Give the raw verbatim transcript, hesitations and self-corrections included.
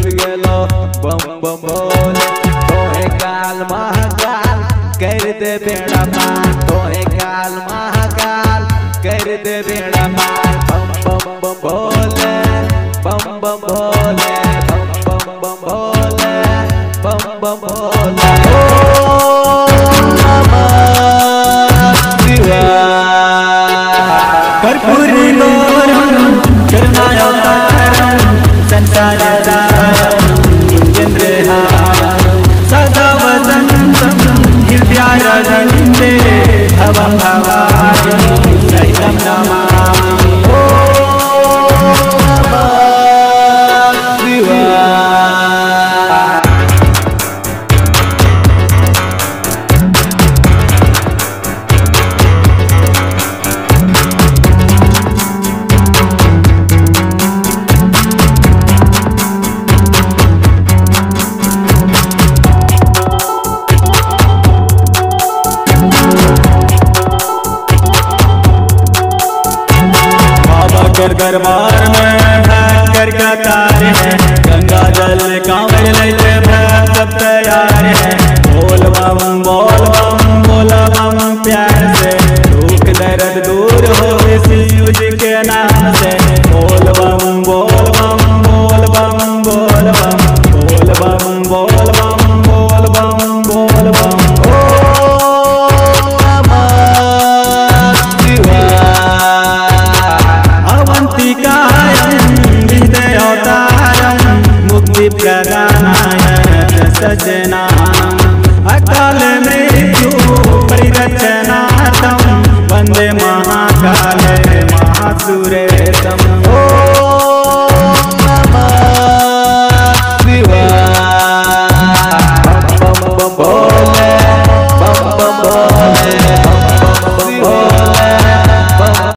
डूब गेलो बम बम भोले तोहे काल महाकाल कर दे बेड़ा पार तोहे काल महाकाल कर दे बेड़ा पार बम बम बम भोले बम बम भोले बम बम बम भोले बम बम भोले ओम नमः शिवाय कर्पूर गौरम करुणावतारम संसारदारम नित्यन्द्रहारम सदा वसन्तं हृदयारविन्दे भवं भवानि सहितं नमामि ओम नमः शिवाय गरमा